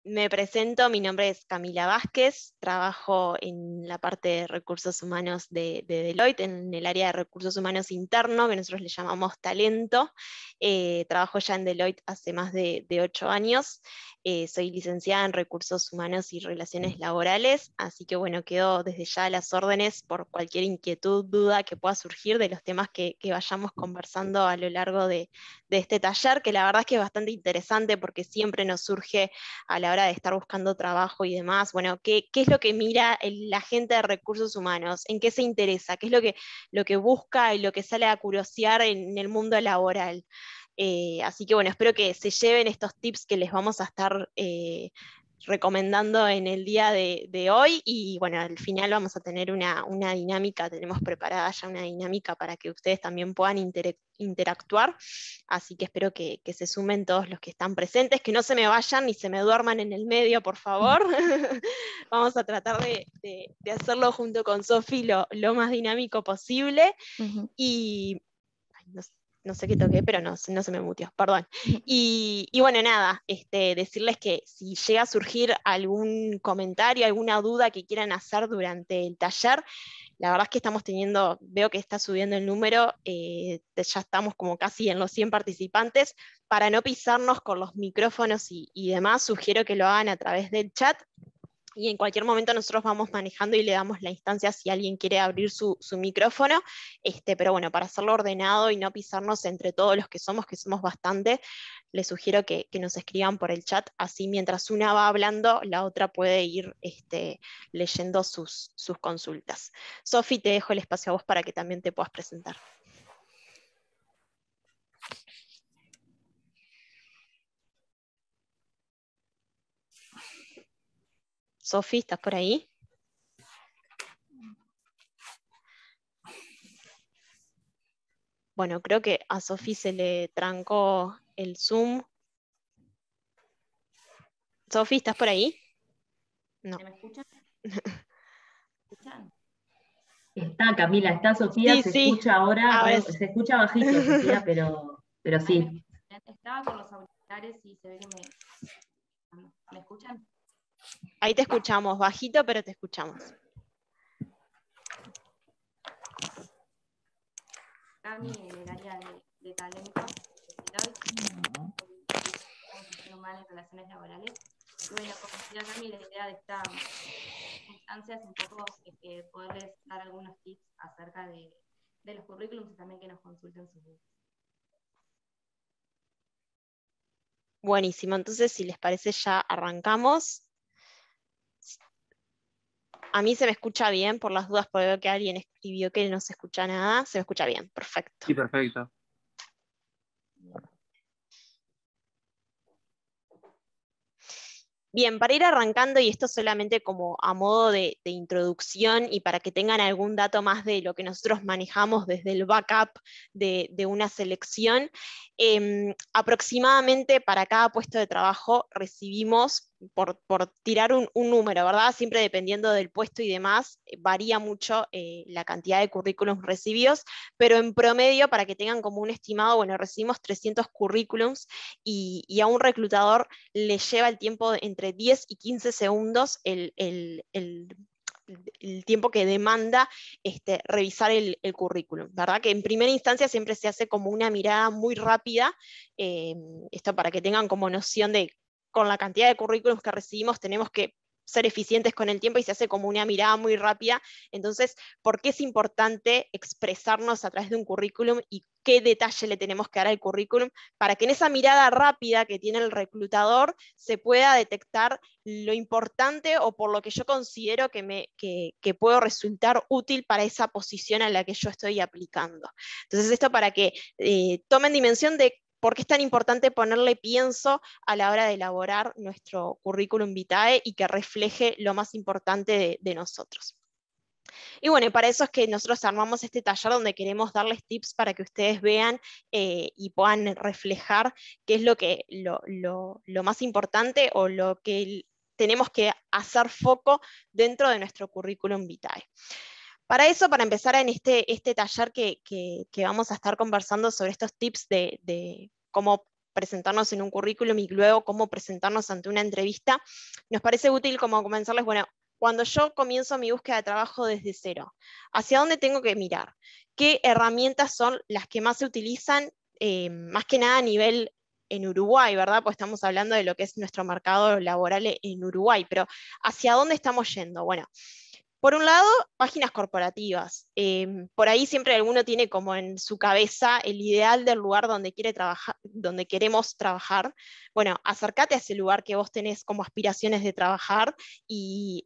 Me presento, mi nombre es Camila Vázquez, trabajo en la parte de recursos humanos de Deloitte, en el área de recursos humanos interno, que nosotros le llamamos talento. Trabajo ya en Deloitte hace más de 8 años. Soy licenciada en recursos humanos y relaciones laborales, así que bueno, quedo desde ya a las órdenes por cualquier inquietud, duda que pueda surgir de los temas que vayamos conversando a lo largo de este taller, que la verdad es que es bastante interesante porque siempre nos surge a la hora de estar buscando trabajo y demás. Bueno, ¿qué es lo que mira la gente de recursos humanos? ¿En qué se interesa? ¿Qué es lo que busca y lo que sale a curiosear en el mundo laboral? Así que bueno, espero que se lleven estos tips que les vamos a estar recomendando en el día de hoy, y bueno, al final vamos a tener una dinámica, tenemos preparada ya una dinámica para que ustedes también puedan interactuar, así que espero que se sumen todos los que están presentes, que no se me vayan ni se me duerman en el medio, por favor. Vamos a tratar de hacerlo junto con Sofi lo más dinámico posible. Ujú. Y ay, no sé qué toqué, pero no se me mutió, perdón. Y bueno, nada, decirles que si llega a surgir algún comentario, alguna duda que quieran hacer durante el taller, la verdad es que estamos teniendo, veo que está subiendo el número, ya estamos como casi en los 100 participantes. Para no pisarnos con los micrófonos y demás, sugiero que lo hagan a través del chat, y en cualquier momento nosotros vamos manejando y le damos la instancia si alguien quiere abrir su micrófono, pero bueno, para hacerlo ordenado y no pisarnos entre todos los que somos bastante, les sugiero que nos escriban por el chat, así mientras una va hablando, la otra puede ir leyendo sus consultas. Sofi, te dejo el espacio a vos para que también te puedas presentar. Sofi, ¿estás por ahí? Bueno, creo que a Sofi se le trancó el Zoom. Sofi, ¿estás por ahí? No. ¿Me escuchan? ¿Escuchan? Está, Camila, está Sofía, Sí, se sí. escucha ahora, Ahora sí. se escucha bajito, Sofía, pero sí. Estaba con los auriculares y se ve que me escuchan. Ahí te escuchamos, bajito, pero te escuchamos. Cami, en el área de talento, gestión humana y relaciones laborales. Y bueno, como decía Cami, la idea de esta instancia es un poco poderles dar algunos tips acerca de los currículums y también que nos consulten sus dudas. Buenísimo, entonces si les parece ya arrancamos. A mí se me escucha bien, por las dudas, porque veo que alguien escribió que no se escucha nada. Se me escucha bien, perfecto. Sí, perfecto. Bien, para ir arrancando, y esto solamente como a modo de introducción y para que tengan algún dato más de lo que nosotros manejamos desde el backup de una selección, aproximadamente para cada puesto de trabajo recibimos, por tirar un número, ¿verdad? Siempre dependiendo del puesto y demás, varía mucho la cantidad de currículums recibidos, pero en promedio, para que tengan como un estimado, bueno, recibimos 300 currículums y a un reclutador le lleva el tiempo entre 10 y 15 segundos el tiempo que demanda revisar el currículum, ¿verdad? Que en primera instancia siempre se hace como una mirada muy rápida, esto para que tengan como noción de, con la cantidad de currículums que recibimos, tenemos que ser eficientes con el tiempo y se hace como una mirada muy rápida. Entonces, ¿por qué es importante expresarnos a través de un currículum y qué detalle le tenemos que dar al currículum para que en esa mirada rápida que tiene el reclutador se pueda detectar lo importante o por lo que yo considero que puedo resultar útil para esa posición a la que yo estoy aplicando? Entonces, esto para que tomen dimensión de por qué es tan importante ponerle pienso a la hora de elaborar nuestro currículum vitae y que refleje lo más importante de nosotros. Y bueno, para eso es que nosotros armamos este taller donde queremos darles tips para que ustedes vean y puedan reflejar qué es lo más importante o lo que tenemos que hacer foco dentro de nuestro currículum vitae. Para eso, para empezar en este taller que vamos a estar conversando sobre estos tips de cómo presentarnos en un currículum y luego cómo presentarnos ante una entrevista, nos parece útil como comenzarles, bueno, cuando yo comienzo mi búsqueda de trabajo desde cero, ¿hacia dónde tengo que mirar? ¿Qué herramientas son las que más se utilizan, más que nada a nivel en Uruguay, ¿verdad? Pues estamos hablando de lo que es nuestro mercado laboral en Uruguay, pero ¿hacia dónde estamos yendo? Bueno, por un lado, páginas corporativas. Por ahí siempre alguno tiene como en su cabeza el ideal del lugar donde quiere trabajar, donde queremos trabajar. Bueno, acércate a ese lugar que vos tenés como aspiraciones de trabajar y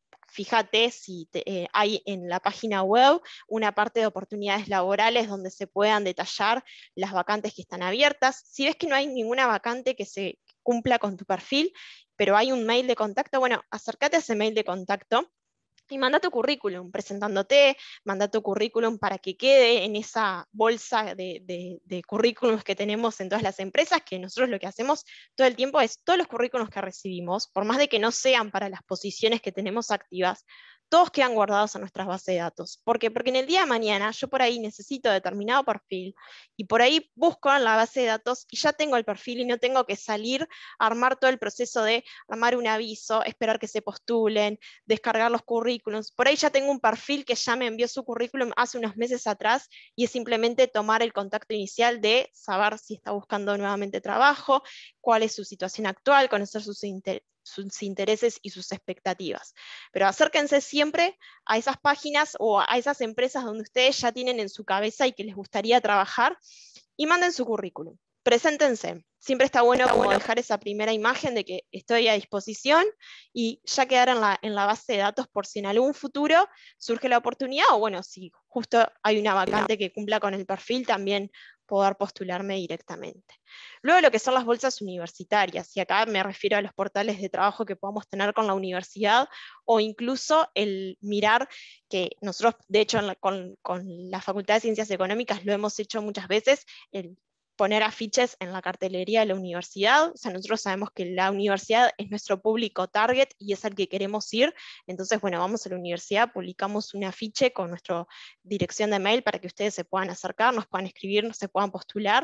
fíjate si hay en la página web una parte de oportunidades laborales donde se puedan detallar las vacantes que están abiertas. Si ves que no hay ninguna vacante que se cumpla con tu perfil, pero hay un mail de contacto, bueno, acércate a ese mail de contacto y manda tu currículum presentándote, manda tu currículum para que quede en esa bolsa de currículums que tenemos en todas las empresas, que nosotros lo que hacemos todo el tiempo es todos los currículums que recibimos, por más de que no sean para las posiciones que tenemos activas, todos quedan guardados en nuestras bases de datos. ¿Por qué? Porque en el día de mañana yo por ahí necesito determinado perfil y por ahí busco en la base de datos y ya tengo el perfil y no tengo que salir a armar todo el proceso de armar un aviso, esperar que se postulen, descargar los currículums. Por ahí ya tengo un perfil que ya me envió su currículum hace unos meses atrás y es simplemente tomar el contacto inicial de saber si está buscando nuevamente trabajo, cuál es su situación actual, conocer sus intereses y sus expectativas. Pero acérquense siempre a esas páginas o a esas empresas donde ustedes ya tienen en su cabeza y que les gustaría trabajar y manden su currículum. Preséntense. Siempre está bueno como dejar esa primera imagen de que estoy a disposición y ya quedar en la base de datos por si en algún futuro surge la oportunidad o bueno, si justo hay una vacante que cumpla con el perfil, también poder postularme directamente. Luego lo que son las bolsas universitarias, y acá me refiero a los portales de trabajo que podamos tener con la universidad o incluso el mirar que nosotros, de hecho, con la Facultad de Ciencias Económicas lo hemos hecho muchas veces, el poner afiches en la cartelería de la universidad. O sea, nosotros sabemos que la universidad es nuestro público target y es al que queremos ir. Entonces, bueno, vamos a la universidad, publicamos un afiche con nuestra dirección de mail para que ustedes se puedan acercar, nos puedan escribir, se puedan postular.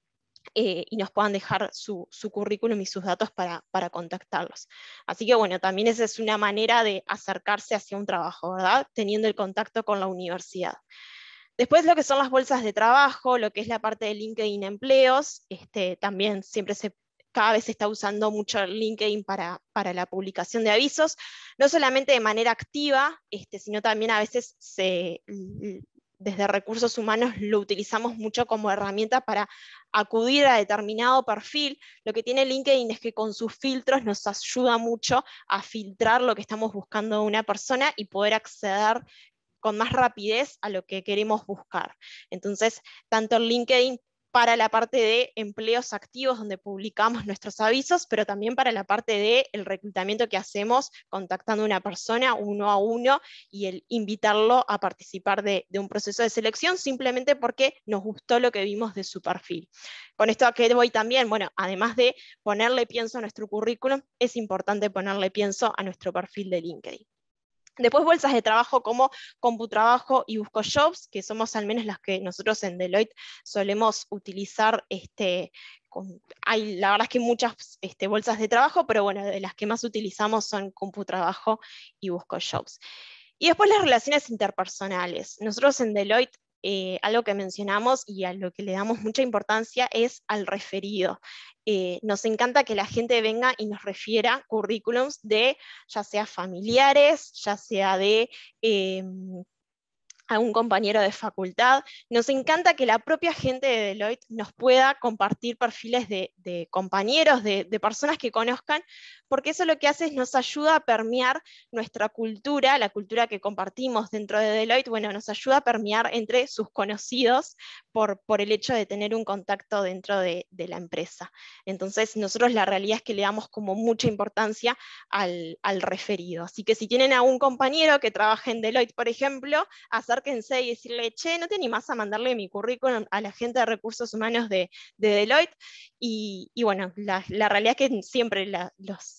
Y nos puedan dejar su currículum y sus datos para contactarlos. Así que bueno, también esa es una manera de acercarse hacia un trabajo, ¿verdad? Teniendo el contacto con la universidad. Después lo que son las bolsas de trabajo, lo que es la parte de LinkedIn Empleos, también siempre cada vez se está usando mucho LinkedIn para la publicación de avisos, no solamente de manera activa, sino también a veces desde recursos humanos lo utilizamos mucho como herramienta para acudir a determinado perfil. Lo que tiene LinkedIn es que con sus filtros nos ayuda mucho a filtrar lo que estamos buscando de una persona y poder acceder con más rapidez a lo que queremos buscar. Entonces, tanto el LinkedIn para la parte de empleos activos donde publicamos nuestros avisos, pero también para la parte del reclutamiento que hacemos contactando a una persona uno a uno y el invitarlo a participar de un proceso de selección simplemente porque nos gustó lo que vimos de su perfil. Con esto a qué voy también, bueno, además de ponerle pienso a nuestro currículum, es importante ponerle pienso a nuestro perfil de LinkedIn. Después bolsas de trabajo como CompuTrabajo y BuscoJobs, que somos al menos las que nosotros en Deloitte solemos utilizar. Hay la verdad es que muchas bolsas de trabajo, pero bueno, de las que más utilizamos son CompuTrabajo y BuscoJobs. Y después las relaciones interpersonales. Nosotros en Deloitte, algo que mencionamos y a lo que le damos mucha importancia es al referido. Nos encanta que la gente venga y nos refiera currículums de ya sea familiares, ya sea de a un compañero de facultad. Nos encanta que la propia gente de Deloitte nos pueda compartir perfiles de compañeros, de personas que conozcan, porque eso lo que hace es nos ayuda a permear nuestra cultura, la cultura que compartimos dentro de Deloitte, bueno, nos ayuda a permear entre sus conocidos por el hecho de tener un contacto dentro de la empresa. Entonces, nosotros la realidad es que le damos como mucha importancia al referido. Así que si tienen a un compañero que trabaja en Deloitte, por ejemplo, acérquense y decirle, che, ¿no te animás a mandarle mi currículum a la gente de recursos humanos de Deloitte? Y bueno, la realidad es que siempre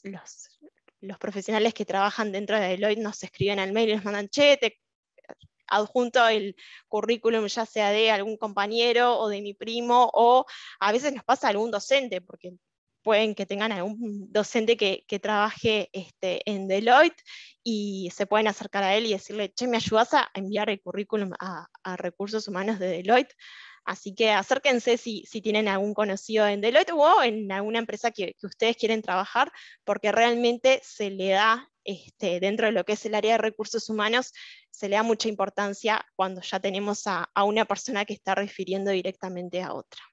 los profesionales que trabajan dentro de Deloitte nos escriben al mail y nos mandan, che, adjunto el currículum ya sea de algún compañero o de mi primo, o a veces nos pasa algún docente, porque pueden que tengan algún docente que trabaje en Deloitte y se pueden acercar a él y decirle, che, ¿me ayudas a enviar el currículum a Recursos Humanos de Deloitte? Así que acérquense si tienen algún conocido en Deloitte o en alguna empresa que ustedes quieren trabajar, porque realmente se le da, dentro de lo que es el área de recursos humanos, se le da mucha importancia cuando ya tenemos a una persona que está refiriendo directamente a otra.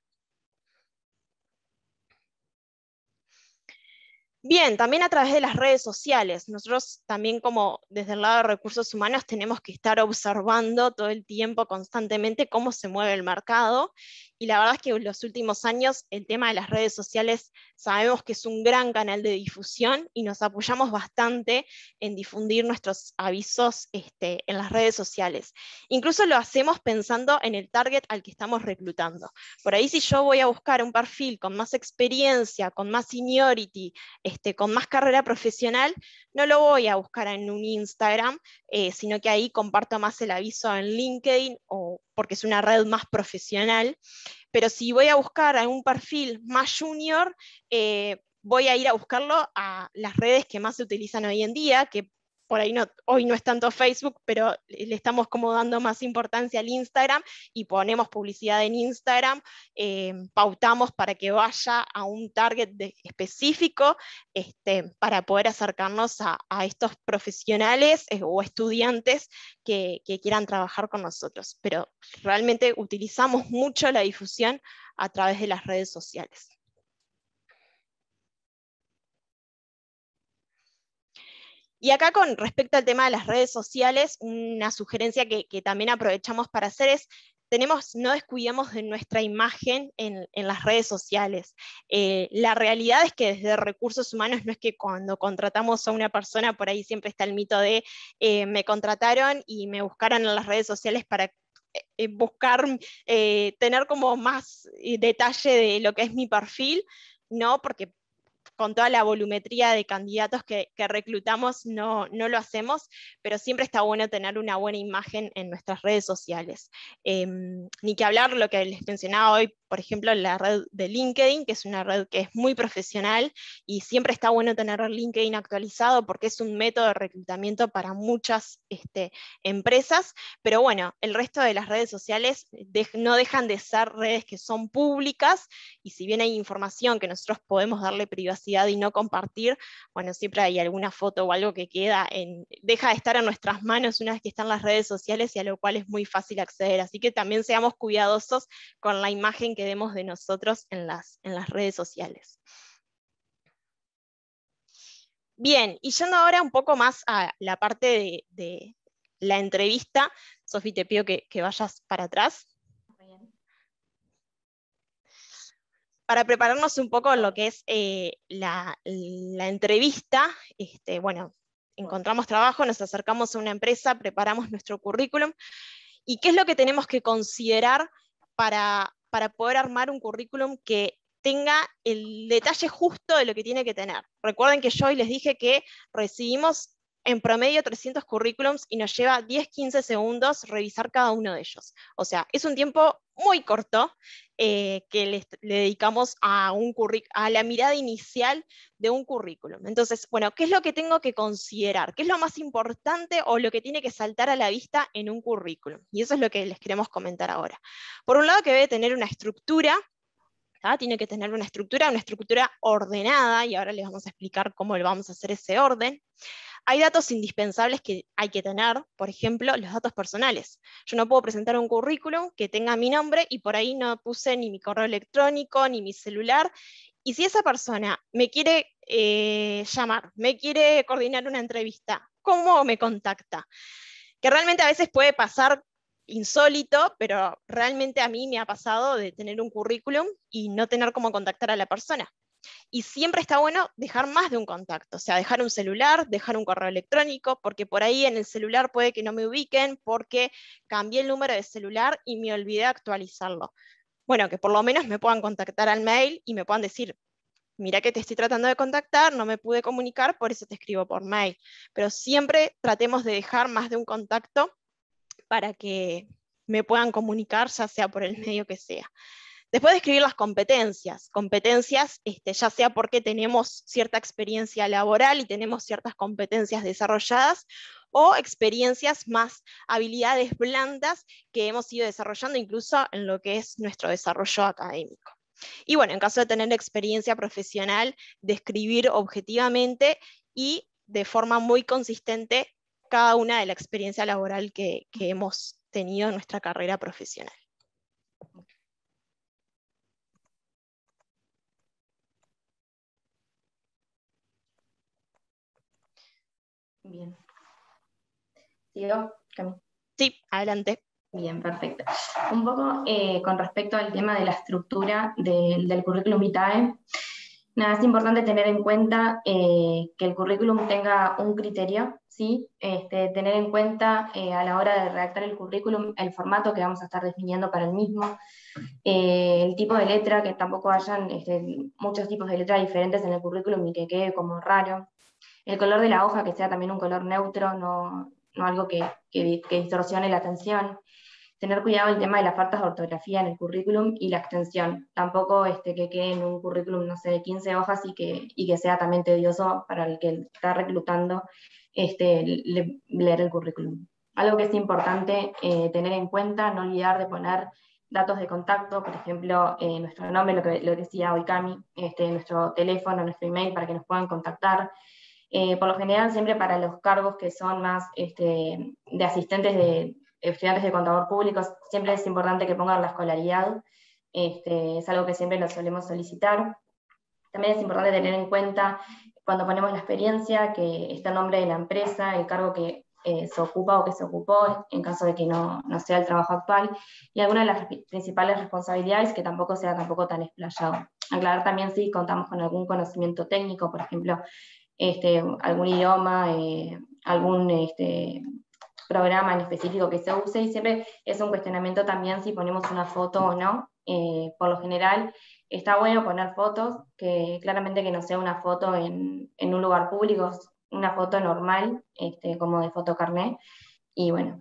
Bien, también a través de las redes sociales. Nosotros también, como desde el lado de recursos humanos, tenemos que estar observando todo el tiempo, constantemente, cómo se mueve el mercado. Y la verdad es que en los últimos años el tema de las redes sociales sabemos que es un gran canal de difusión y nos apoyamos bastante en difundir nuestros avisos en las redes sociales. Incluso lo hacemos pensando en el target al que estamos reclutando. Por ahí, si yo voy a buscar un perfil con más experiencia, con más seniority, con más carrera profesional, no lo voy a buscar en un Instagram, sino que ahí comparto más el aviso en LinkedIn, o porque es una red más profesional. Pero si voy a buscar a un perfil más junior, voy a ir a buscarlo a las redes que más se utilizan hoy en día, que por ahí hoy no es tanto Facebook, pero le estamos como dando más importancia al Instagram y ponemos publicidad en Instagram, pautamos para que vaya a un target específico, para poder acercarnos a estos profesionales o estudiantes que quieran trabajar con nosotros. Pero realmente utilizamos mucho la difusión a través de las redes sociales. Y acá, con respecto al tema de las redes sociales, una sugerencia que también aprovechamos para hacer es, no descuidemos de nuestra imagen en las redes sociales. La realidad es que desde recursos humanos no es que cuando contratamos a una persona, por ahí siempre está el mito de me contrataron y me buscaron en las redes sociales para buscar tener como más detalle de lo que es mi perfil, no, porque con toda la volumetría de candidatos que reclutamos no lo hacemos, pero siempre está bueno tener una buena imagen en nuestras redes sociales. Ni que hablar lo que les mencionaba hoy, por ejemplo, la red de LinkedIn, que es una red que es muy profesional y siempre está bueno tener LinkedIn actualizado porque es un método de reclutamiento para muchas empresas, pero bueno, el resto de las redes sociales no dejan de ser redes que son públicas, y si bien hay información que nosotros podemos darle privacidad y no compartir, bueno, siempre hay alguna foto o algo que deja de estar en nuestras manos una vez que están las redes sociales, y a lo cual es muy fácil acceder. Así que también seamos cuidadosos con la imagen que demos de nosotros en las redes sociales. Bien, y yendo ahora un poco más a la parte de la entrevista, Sofi, te pido que vayas para atrás. Para prepararnos un poco en lo que es la entrevista, bueno, encontramos trabajo, nos acercamos a una empresa, preparamos nuestro currículum, y qué es lo que tenemos que considerar para poder armar un currículum que tenga el detalle justo de lo que tiene que tener. Recuerden que yo hoy les dije que recibimos en promedio 300 currículums y nos lleva 10-15 segundos revisar cada uno de ellos. O sea, es un tiempo muy corto que le dedicamos a la mirada inicial de un currículum. Entonces, bueno, ¿qué es lo que tengo que considerar? ¿Qué es lo más importante o lo que tiene que saltar a la vista en un currículum? Y eso es lo que les queremos comentar ahora. Por un lado, que debe tener una estructura. Tiene que tener una estructura ordenada, y ahora les vamos a explicar cómo le vamos a hacer ese orden. Hay datos indispensables que hay que tener, por ejemplo, los datos personales. Yo no puedo presentar un currículum que tenga mi nombre y por ahí no puse ni mi correo electrónico, ni mi celular. Y si esa persona me quiere llamar, me quiere coordinar una entrevista, ¿cómo me contacta? Que realmente a veces puede pasar insólito, pero realmente a mí me ha pasado de tener un currículum y no tener cómo contactar a la persona. Y siempre está bueno dejar más de un contacto, o sea, dejar un celular, dejar un correo electrónico, porque por ahí en el celular puede que no me ubiquen porque cambié el número de celular y me olvidé actualizarlo. Bueno, que por lo menos me puedan contactar al mail y me puedan decir, mira que te estoy tratando de contactar, no me pude comunicar, por eso te escribo por mail. Pero siempre tratemos de dejar más de un contacto para que me puedan comunicar, ya sea por el medio que sea. Después de escribir las competencias, ya sea porque tenemos cierta experiencia laboral y tenemos ciertas competencias desarrolladas, o experiencias más habilidades blandas que hemos ido desarrollando incluso en lo que es nuestro desarrollo académico. Y bueno, en caso de tener experiencia profesional, describir objetivamente y de forma muy consistente cada una de la experiencia laboral que hemos tenido en nuestra carrera profesional. Bien. ¿Sigo, Cami? Sí, adelante. Bien, perfecto. Un poco con respecto al tema de la estructura del currículum vitae, nada, es importante tener en cuenta que el currículum tenga un criterio, ¿sí? Tener en cuenta a la hora de redactar el currículum el formato que vamos a estar definiendo para el mismo, el tipo de letra, que tampoco hayan muchos tipos de letras diferentes en el currículum y que quede como raro. El color de la hoja, que sea también un color neutro, no algo que distorsione la atención. Tener cuidado el tema de las faltas de ortografía en el currículum y la extensión. Tampoco que quede en un currículum, no sé, de 15 hojas y que sea también tedioso para el que está reclutando leer el currículum. Algo que es importante tener en cuenta, no olvidar de poner datos de contacto, por ejemplo, nuestro nombre, lo que decía hoy Cami, nuestro teléfono, nuestro email para que nos puedan contactar. Por lo general, siempre para los cargos que son más de asistentes de estudiantes de contador público, siempre es importante que pongan la escolaridad, es algo que siempre lo solemos solicitar. También es importante tener en cuenta, cuando ponemos la experiencia, que está el nombre de la empresa, el cargo que se ocupa o que se ocupó, en caso de que no sea el trabajo actual, y algunas de las principales responsabilidades, que tampoco sea tampoco tan explayado. Aclarar también si contamos con algún conocimiento técnico, por ejemplo, algún idioma, algún programa en específico que se use, y siempre es un cuestionamiento también si ponemos una foto o no. Por lo general está bueno poner fotos, que claramente que no sea una foto en un lugar público, una foto normal, como de fotocarnet, y bueno.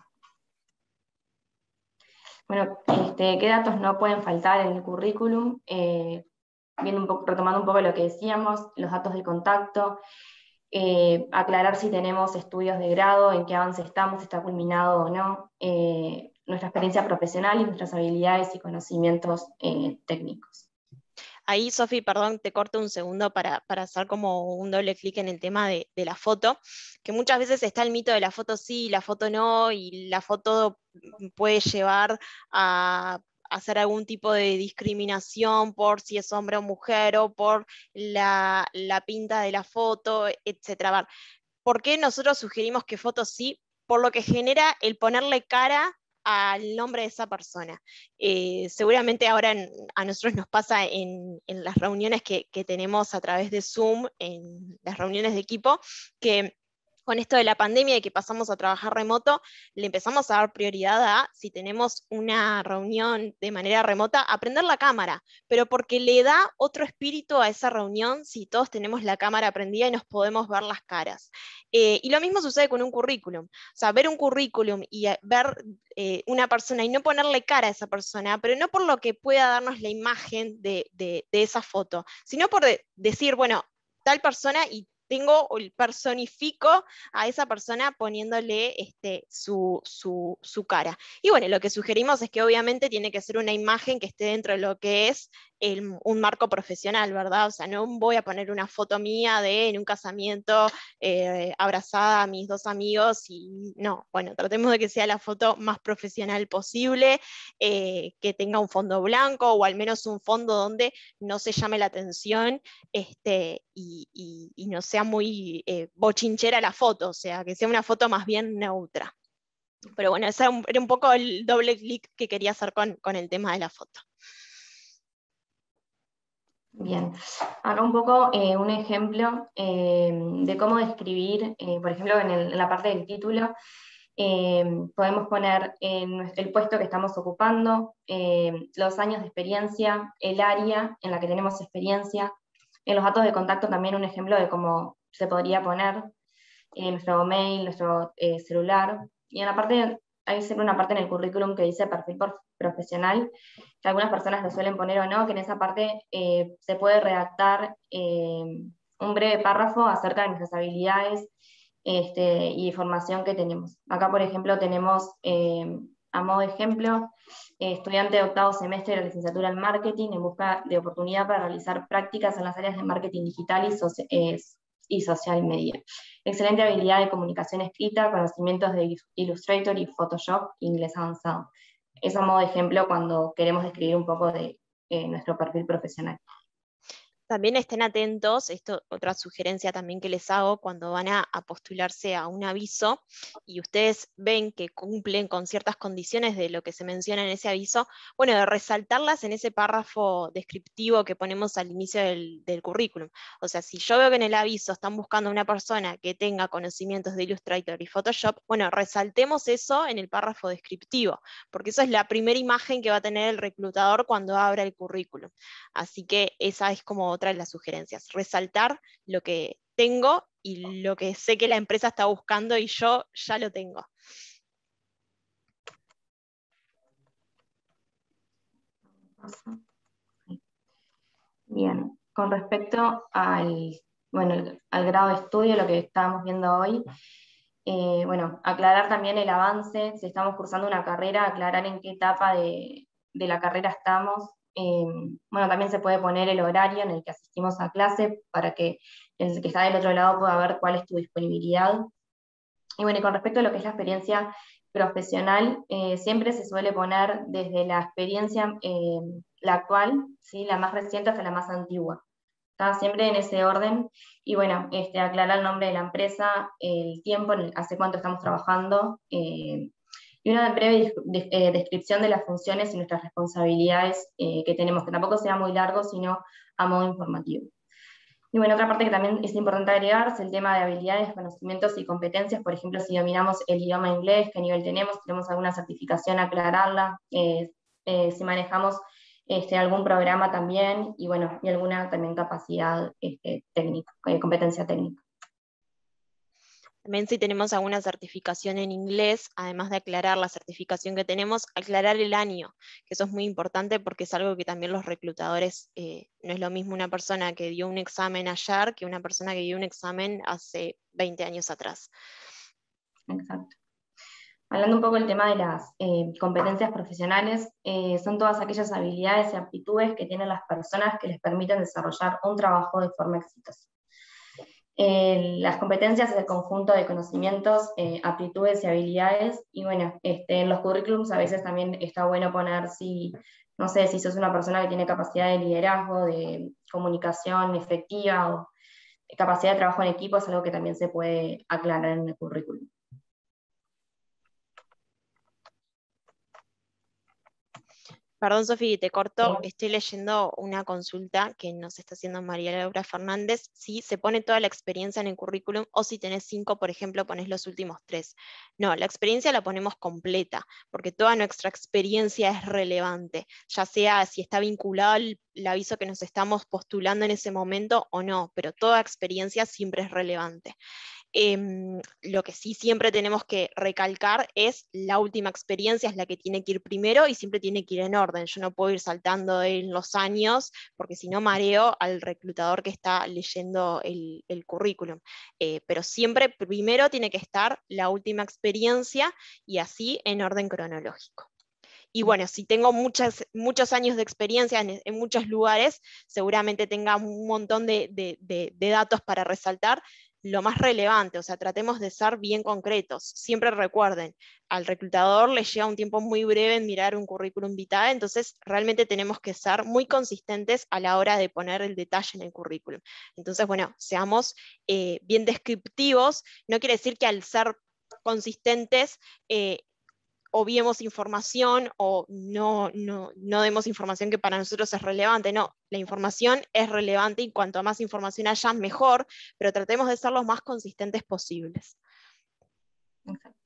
Bueno, ¿qué datos no pueden faltar en el currículum? Retomando un poco lo que decíamos, los datos de contacto, aclarar si tenemos estudios de grado, en qué avance estamos, si está culminado o no, nuestra experiencia profesional y nuestras habilidades y conocimientos técnicos. Ahí, Sofi, perdón, te corto un segundo para hacer como un doble clic en el tema de la foto, que muchas veces está el mito de la foto sí, la foto no, y la foto puede llevar a hacer algún tipo de discriminación por si es hombre o mujer, o por la pinta de la foto, etc. ¿Por qué nosotros sugerimos que foto sí? Por lo que genera el ponerle cara al nombre de esa persona. Seguramente ahora a nosotros nos pasa en las reuniones que tenemos a través de Zoom, en las reuniones de equipo, que con esto de la pandemia y que pasamos a trabajar remoto, le empezamos a dar prioridad a, si tenemos una reunión de manera remota, a prender la cámara, pero porque le da otro espíritu a esa reunión si todos tenemos la cámara prendida y nos podemos ver las caras. Y lo mismo sucede con un currículum. O sea, ver un currículum y ver una persona y no ponerle cara a esa persona, pero no por lo que pueda darnos la imagen de esa foto, sino por decir, bueno, tal persona, y personifico a esa persona poniéndole su cara. Y bueno, lo que sugerimos es que obviamente tiene que ser una imagen que esté dentro de lo que es un marco profesional, ¿verdad? O sea, no voy a poner una foto mía en un casamiento abrazada a mis dos amigos y no, bueno, tratemos de que sea la foto más profesional posible, que tenga un fondo blanco o al menos un fondo donde no se llame la atención y no sea muy bochinchera la foto, o sea, que sea una foto más bien neutra. Pero bueno, ese era un poco el doble clic que quería hacer con el tema de la foto. Bien, acá un poco un ejemplo de cómo describir, por ejemplo, en la parte del título, podemos poner el puesto que estamos ocupando, los años de experiencia, el área en la que tenemos experiencia, en los datos de contacto también un ejemplo de cómo se podría poner nuestro mail, nuestro celular, y en la parte hay siempre una parte en el currículum que dice perfil profesional, que algunas personas lo suelen poner o no, que en esa parte se puede redactar un breve párrafo acerca de nuestras habilidades y formación que tenemos. Acá, por ejemplo, tenemos, a modo de ejemplo, estudiante de octavo semestre de la licenciatura en marketing en busca de oportunidad para realizar prácticas en las áreas de marketing digital y social media. Excelente habilidad de comunicación escrita, conocimientos de Illustrator y Photoshop, inglés avanzado. Eso a modo de ejemplo cuando queremos describir un poco de nuestro perfil profesional. También estén atentos, esto otra sugerencia también que les hago, cuando van a postularse a un aviso y ustedes ven que cumplen con ciertas condiciones de lo que se menciona en ese aviso, bueno, de resaltarlas en ese párrafo descriptivo que ponemos al inicio del currículum. O sea, si yo veo que en el aviso están buscando a una persona que tenga conocimientos de Illustrator y Photoshop, bueno, resaltemos eso en el párrafo descriptivo, porque eso es la primera imagen que va a tener el reclutador cuando abra el currículum. Así que esa es como otra de las sugerencias, resaltar lo que tengo y lo que sé que la empresa está buscando y yo ya lo tengo. Bien, con respecto al grado de estudio, lo que estábamos viendo hoy, aclarar también el avance, si estamos cursando una carrera, aclarar en qué etapa de la carrera estamos. También se puede poner el horario en el que asistimos a clase para que el que está del otro lado pueda ver cuál es tu disponibilidad. Y bueno, y con respecto a lo que es la experiencia profesional, siempre se suele poner desde la experiencia, la actual, ¿sí? La más reciente hasta la más antigua. Está siempre en ese orden. Y bueno, aclarar el nombre de la empresa, el tiempo, hace cuánto estamos trabajando, y una breve descripción de las funciones y nuestras responsabilidades que tenemos, que tampoco sea muy largo, sino a modo informativo. Y bueno, otra parte que también es importante agregar es el tema de habilidades, conocimientos y competencias. Por ejemplo, si dominamos el idioma inglés, qué nivel tenemos alguna certificación, aclararla, si manejamos algún programa también, y bueno, y alguna también capacidad técnica, competencia técnica. También si tenemos alguna certificación en inglés, además de aclarar la certificación que tenemos, aclarar el año, que eso es muy importante porque es algo que también los reclutadores, no es lo mismo una persona que dio un examen ayer que una persona que dio un examen hace 20 años atrás. Exacto. Hablando un poco del tema de las competencias profesionales, son todas aquellas habilidades y aptitudes que tienen las personas que les permiten desarrollar un trabajo de forma exitosa. Las competencias es el conjunto de conocimientos, aptitudes y habilidades, y bueno, en los currículums a veces también está bueno poner no sé, si sos una persona que tiene capacidad de liderazgo, de comunicación efectiva o capacidad de trabajo en equipo, es algo que también se puede aclarar en el currículum. Perdón, Sofi, te corto. Sí. Estoy leyendo una consulta que nos está haciendo María Laura Fernández. Si se pone toda la experiencia en el currículum o si tenés 5, por ejemplo, ponés los últimos 3. No, la experiencia la ponemos completa, porque toda nuestra experiencia es relevante, ya sea si está vinculado al aviso que nos estamos postulando en ese momento o no, pero toda experiencia siempre es relevante. Lo que sí siempre tenemos que recalcar es la última experiencia, es la que tiene que ir primero y siempre tiene que ir en orden. Yo no puedo ir saltando en los años porque si no mareo al reclutador que está leyendo el currículum. Pero siempre primero tiene que estar la última experiencia y así en orden cronológico. Y bueno, si tengo muchos años de experiencia en muchos lugares, seguramente tenga un montón de datos para resaltar. Lo más relevante, o sea, tratemos de ser bien concretos. Siempre recuerden, al reclutador le lleva un tiempo muy breve en mirar un currículum vitae, entonces realmente tenemos que ser muy consistentes a la hora de poner el detalle en el currículum. Entonces, bueno, seamos bien descriptivos. No quiere decir que al ser consistentes obviemos información o no demos información que para nosotros es relevante. No, la información es relevante y cuanto más información haya, mejor, pero tratemos de ser los más consistentes posibles. Exacto.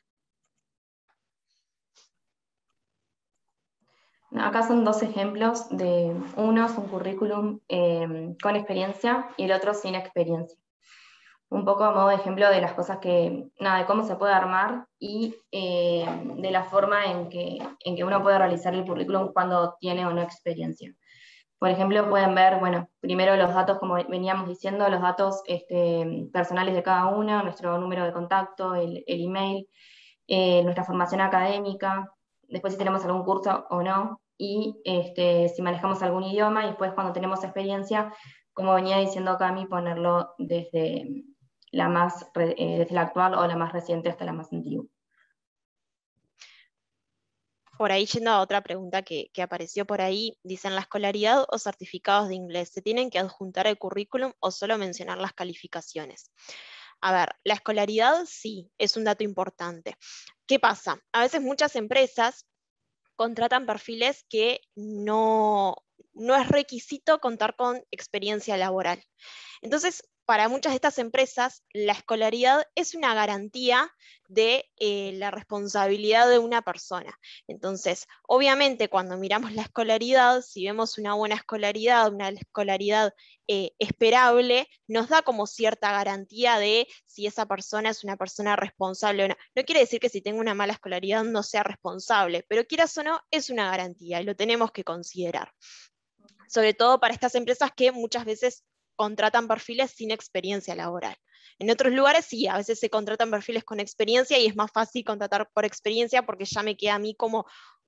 Acá son 2 ejemplos de uno es un currículum con experiencia y el otro sin experiencia. un poco a modo de ejemplo de las cosas que, nada, de cómo se puede armar y de la forma en que uno puede realizar el currículum cuando tiene o no experiencia. Por ejemplo, pueden ver, bueno, primero los datos, como veníamos diciendo, los datos personales de cada uno, nuestro número de contacto, el email, nuestra formación académica, después si tenemos algún curso o no, y si manejamos algún idioma, y después cuando tenemos experiencia, como venía diciendo Cami, ponerlo desde desde la actual o la más reciente hasta la más antigua. Por ahí, yendo a otra pregunta que apareció por ahí, dicen, ¿la escolaridad o certificados de inglés se tienen que adjuntar al currículum o solo mencionar las calificaciones? A ver, la escolaridad sí, es un dato importante. ¿Qué pasa? A veces muchas empresas contratan perfiles que no es requisito contar con experiencia laboral. Entonces, para muchas de estas empresas, la escolaridad es una garantía de la responsabilidad de una persona. Entonces, obviamente, cuando miramos la escolaridad, si vemos una buena escolaridad, una escolaridad esperable, nos da como cierta garantía de si esa persona es una persona responsable o no. No quiere decir que si tengo una mala escolaridad no sea responsable, pero quieras o no, es una garantía y lo tenemos que considerar. Sobre todo para estas empresas que muchas veces contratan perfiles sin experiencia laboral. En otros lugares sí, a veces se contratan perfiles con experiencia y es más fácil contratar por experiencia porque ya me queda a mí como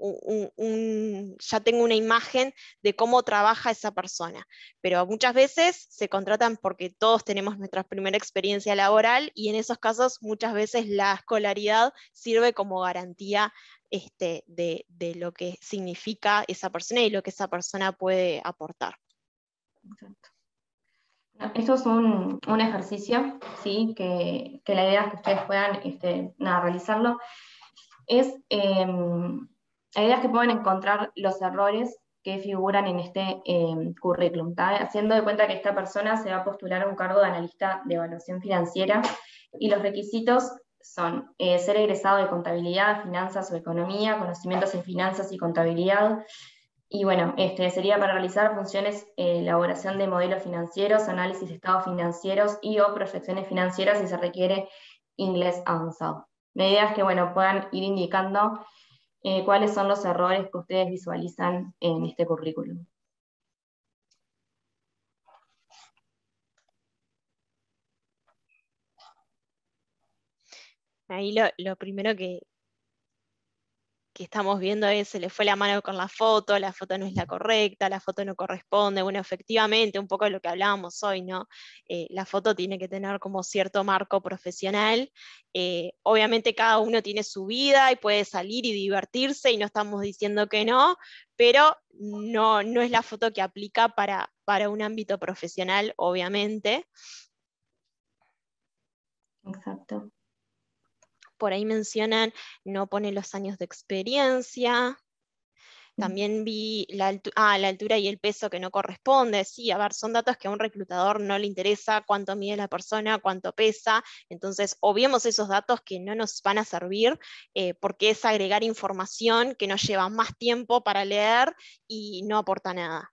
ya tengo una imagen de cómo trabaja esa persona. Pero muchas veces se contratan porque todos tenemos nuestra primera experiencia laboral y en esos casos muchas veces la escolaridad sirve como garantía de lo que significa esa persona y lo que esa persona puede aportar. Exacto. Esto es un ejercicio, ¿sí? Que la idea es que ustedes puedan realizarlo. La idea es que puedan encontrar los errores que figuran en este currículum, ¿tá? Haciendo de cuenta que esta persona se va a postular a un cargo de analista de evaluación financiera y los requisitos son ser egresado de contabilidad, finanzas o economía, conocimientos en finanzas y contabilidad. Y bueno, sería para realizar funciones, elaboración de modelos financieros, análisis de estados financieros y o proyecciones financieras si se requiere inglés avanzado. La idea es que bueno, puedan ir indicando cuáles son los errores que ustedes visualizan en este currículum. Ahí lo primero que estamos viendo es, se le fue la mano con la foto no es la correcta, la foto no corresponde. Bueno, efectivamente, un poco de lo que hablábamos hoy, ¿no? La foto tiene que tener como cierto marco profesional. Obviamente cada uno tiene su vida y puede salir y divertirse y no estamos diciendo que no, pero no es la foto que aplica para un ámbito profesional, obviamente. Exacto. Por ahí mencionan, no pone los años de experiencia. También vi la altura y el peso que no corresponde. Sí, a ver, son datos que a un reclutador no le interesa cuánto mide la persona, cuánto pesa. Entonces, obviemos esos datos que no nos van a servir porque es agregar información que nos lleva más tiempo para leer y no aporta nada.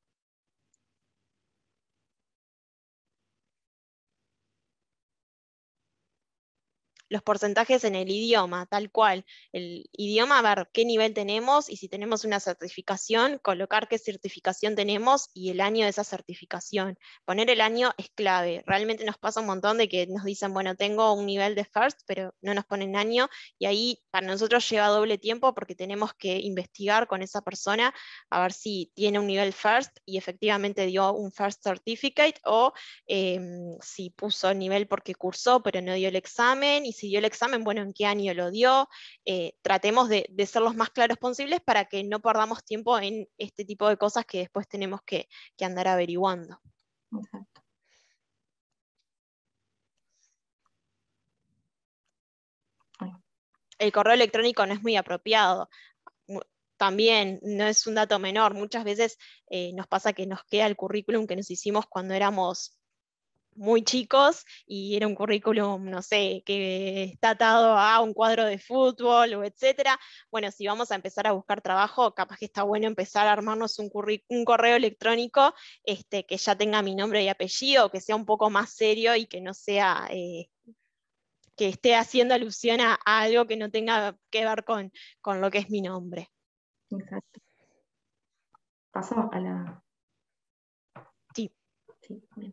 Los porcentajes en el idioma, tal cual. El idioma, a ver qué nivel tenemos y si tenemos una certificación, colocar qué certificación tenemos y el año de esa certificación. Poner el año es clave. Realmente nos pasa un montón de que nos dicen, bueno, tengo un nivel de FIRST, pero no nos ponen año y ahí para nosotros lleva doble tiempo porque tenemos que investigar con esa persona a ver si tiene un nivel FIRST y efectivamente dio un FIRST Certificate o si puso el nivel porque cursó pero no dio el examen y si dio el examen, bueno, en qué año lo dio. Tratemos de ser los más claros posibles para que no perdamos tiempo en este tipo de cosas que después tenemos que andar averiguando. Exacto. El correo electrónico no es muy apropiado. También no es un dato menor. Muchas veces nos pasa que nos queda el currículum que nos hicimos cuando éramos muy chicos y era un currículum, no sé, que está atado a un cuadro de fútbol o etcétera. Bueno, si vamos a empezar a buscar trabajo, capaz que está bueno empezar a armarnos un correo electrónico que ya tenga mi nombre y apellido, que sea un poco más serio y que no sea que esté haciendo alusión a algo que no tenga que ver con lo que es mi nombre. Exacto. Paso a la... Sí. Sí, bien.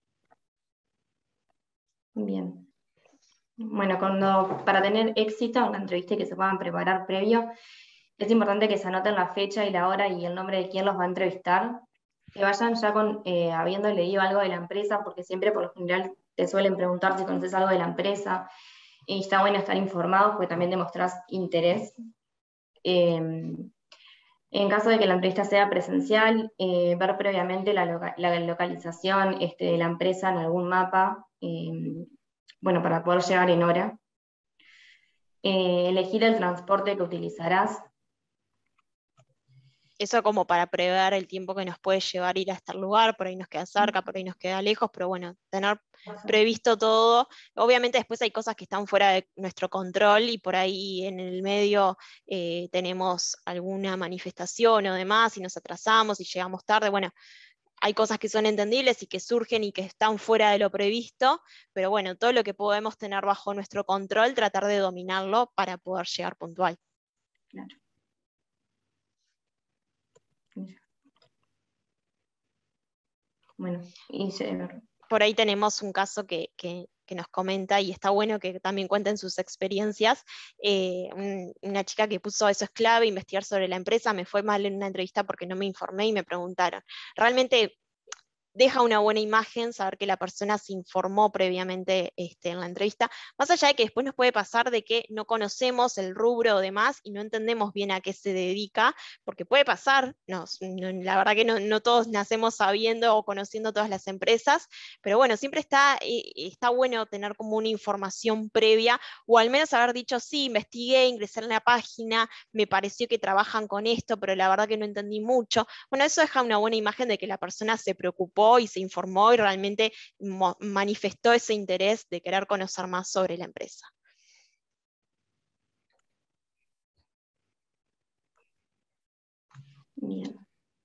Bien. Bueno, para tener éxito en una entrevista y que se puedan preparar previo, es importante que se anoten la fecha y la hora y el nombre de quién los va a entrevistar, que vayan ya habiendo leído algo de la empresa, porque siempre por lo general te suelen preguntar si conoces algo de la empresa, y está bueno estar informados porque también demostrás interés. En caso de que la entrevista sea presencial, ver previamente la localización de la empresa en algún mapa, bueno, para poder llegar en hora. Elegir el transporte que utilizarás. Eso como para prever el tiempo que nos puede llevar ir a este lugar, por ahí nos queda cerca, por ahí nos queda lejos, pero bueno, tener previsto todo. Obviamente después hay cosas que están fuera de nuestro control y por ahí en el medio tenemos alguna manifestación o demás y nos atrasamos y llegamos tarde. Bueno, hay cosas que son entendibles y que surgen y que están fuera de lo previsto, pero bueno, todo lo que podemos tener bajo nuestro control, tratar de dominarlo para poder llegar puntual. Claro. Bueno, por ahí tenemos un caso que nos comenta y está bueno que también cuenten sus experiencias. Una chica que puso eso es clave, investigar sobre la empresa, me fue mal en una entrevista porque no me informé y me preguntaron. Realmente deja una buena imagen saber que la persona se informó previamente en la entrevista, más allá de que después nos puede pasar de que no conocemos el rubro o demás y no entendemos bien a qué se dedica, porque puede pasar, la verdad que no todos nacemos sabiendo o conociendo todas las empresas, pero bueno, siempre está bueno tener como una información previa, o al menos haber dicho, sí, investigué, ingresé en la página, me pareció que trabajan con esto, pero la verdad que no entendí mucho. Bueno, eso deja una buena imagen de que la persona se preocupó y se informó y realmente manifestó ese interés de querer conocer más sobre la empresa. Bien.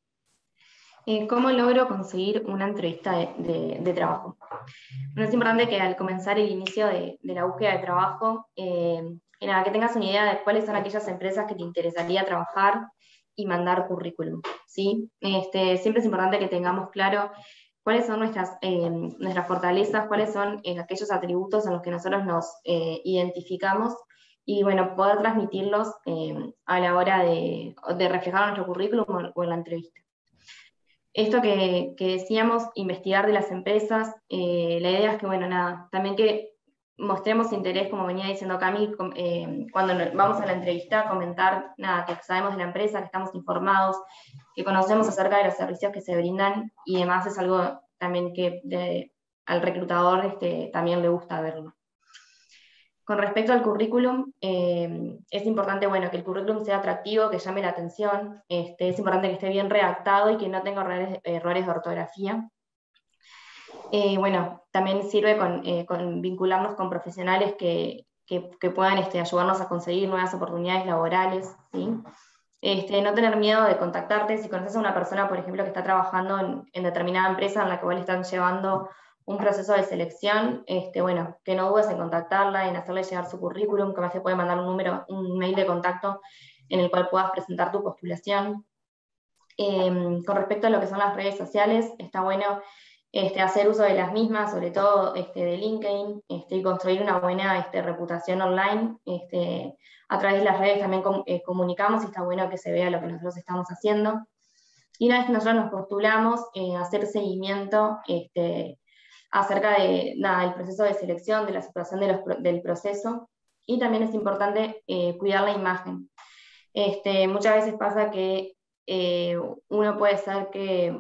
¿Cómo logro conseguir una entrevista de trabajo? Bueno, es importante que al comenzar el inicio de la búsqueda de trabajo, que tengas una idea de cuáles son aquellas empresas que te interesaría trabajar y mandar currículum, ¿sí? Siempre es importante que tengamos claro cuáles son nuestras fortalezas, cuáles son aquellos atributos en los que nosotros nos identificamos y, bueno, poder transmitirlos a la hora de reflejar nuestro currículum o en la entrevista. Esto que decíamos, investigar de las empresas, la idea es que, bueno, nada, también que mostremos interés, como venía diciendo Cami, cuando vamos a la entrevista, comentar, nada, que sabemos de la empresa, que estamos informados, que conocemos acerca de los servicios que se brindan, y demás es algo también que al reclutador también le gusta verlo. Con respecto al currículum, es importante, bueno, que el currículum sea atractivo, que llame la atención, es importante que esté bien redactado y que no tenga errores de ortografía. Bueno, también sirve con vincularnos con profesionales que puedan ayudarnos a conseguir nuevas oportunidades laborales, ¿sí? No tener miedo de contactarte. Si conoces a una persona, por ejemplo, que está trabajando en determinada empresa en la que igual están llevando un proceso de selección, bueno, que no dudes en contactarla, en hacerle llegar su currículum, que más te puede mandar un mail de contacto en el cual puedas presentar tu postulación. Con respecto a lo que son las redes sociales, está bueno hacer uso de las mismas, sobre todo de LinkedIn, y construir una buena reputación online. A través de las redes también comunicamos y está bueno que se vea lo que nosotros estamos haciendo. Y una vez que nosotros nos postulamos, hacer seguimiento acerca del proceso de selección, de la situación del proceso. Y también es importante cuidar la imagen. Muchas veces pasa que uno puede ser que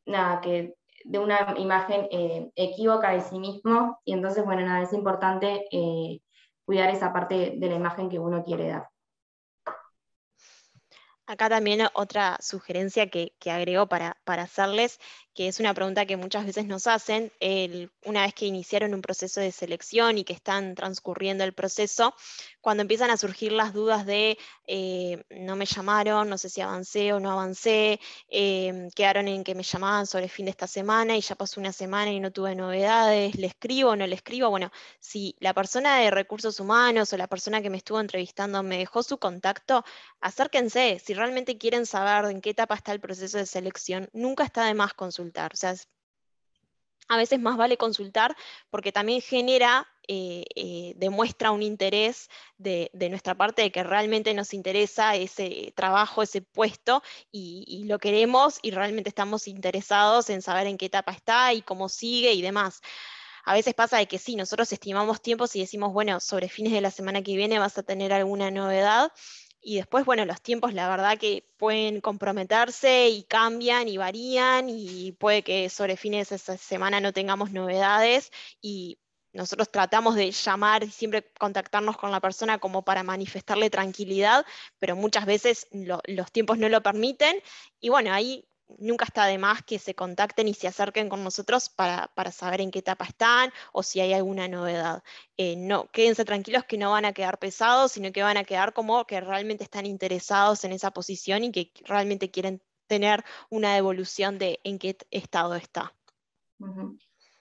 de una imagen equívoca de sí mismo, y entonces, bueno, nada, es importante cuidar esa parte de la imagen que uno quiere dar. Acá también otra sugerencia que agrego para hacerles, que es una pregunta que muchas veces nos hacen, una vez que iniciaron un proceso de selección y que están transcurriendo el proceso, cuando empiezan a surgir las dudas de no me llamaron, no sé si avancé o no avancé, quedaron en que me llamaban sobre el fin de esta semana y ya pasó una semana y no tuve novedades, le escribo o no le escribo. Bueno, si la persona de recursos humanos o la persona que me estuvo entrevistando me dejó su contacto, acérquense, si realmente quieren saber en qué etapa está el proceso de selección, nunca está de más consultar. O sea, a veces más vale consultar porque también genera, demuestra un interés de nuestra parte de que realmente nos interesa ese trabajo, ese puesto y lo queremos y realmente estamos interesados en saber en qué etapa está y cómo sigue y demás. A veces pasa de que sí, nosotros estimamos tiempos y decimos, bueno, sobre fines de la semana que viene vas a tener alguna novedad. Y después, bueno, los tiempos la verdad que pueden comprometerse y cambian y varían y puede que sobre fines de esa semana no tengamos novedades y nosotros tratamos de llamar y siempre contactarnos con la persona como para manifestarle tranquilidad, pero muchas veces los tiempos no lo permiten y bueno, ahí nunca está de más que se contacten y se acerquen con nosotros para saber en qué etapa están o si hay alguna novedad. No, quédense tranquilos que no van a quedar pesados, sino que van a quedar como que realmente están interesados en esa posición y que realmente quieren tener una devolución de en qué estado está. Ujú.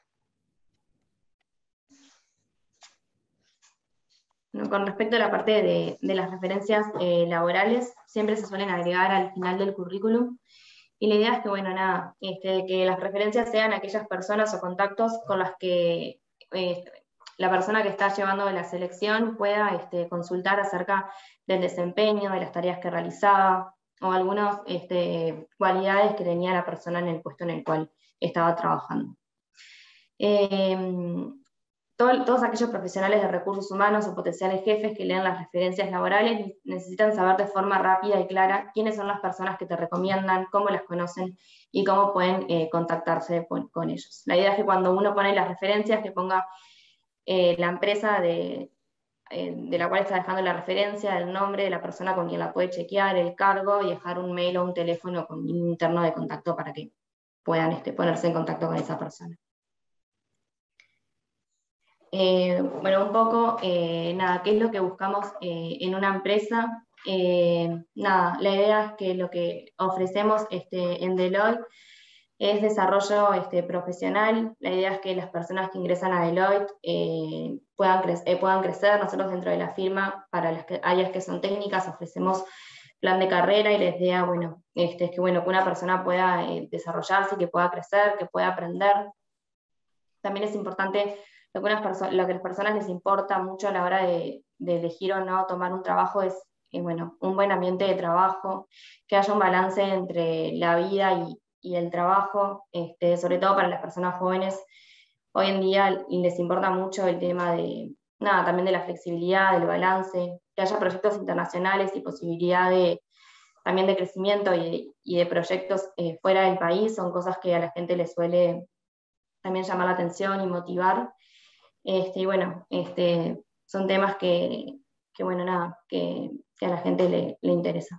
Bueno, con respecto a la parte de las referencias laborales, siempre se suelen agregar al final del currículum. Y la idea es que, bueno, nada, que las referencias sean aquellas personas o contactos con las que la persona que está llevando la selección pueda consultar acerca del desempeño, de las tareas que realizaba, o algunas cualidades que tenía la persona en el puesto en el cual estaba trabajando. Todos aquellos profesionales de recursos humanos o potenciales jefes que lean las referencias laborales necesitan saber de forma rápida y clara quiénes son las personas que te recomiendan, cómo las conocen y cómo pueden contactarse con ellos. La idea es que cuando uno pone las referencias, que ponga la empresa de la cual está dejando la referencia, el nombre de la persona con quien la puede chequear, el cargo y dejar un mail o un teléfono con un interno de contacto para que puedan ponerse en contacto con esa persona. Bueno, un poco, nada, ¿qué es lo que buscamos en una empresa? Nada, la idea es que lo que ofrecemos en Deloitte es desarrollo profesional. La idea es que las personas que ingresan a Deloitte puedan crecer. Nosotros dentro de la firma, para las áreas que son técnicas, ofrecemos plan de carrera y la idea, bueno, es que, bueno, que una persona pueda desarrollarse, que pueda crecer, que pueda aprender. También es importante lo que, lo que a las personas les importa mucho a la hora de elegir o no tomar un trabajo es bueno, un buen ambiente de trabajo, que haya un balance entre la vida y el trabajo, sobre todo para las personas jóvenes. Hoy en día les importa mucho el tema de, nada, también de la flexibilidad, del balance, que haya proyectos internacionales y posibilidad también de crecimiento y de proyectos fuera del país, son cosas que a la gente le suele también llamar la atención y motivar. Y bueno, son temas que bueno, nada, que a la gente le interesa.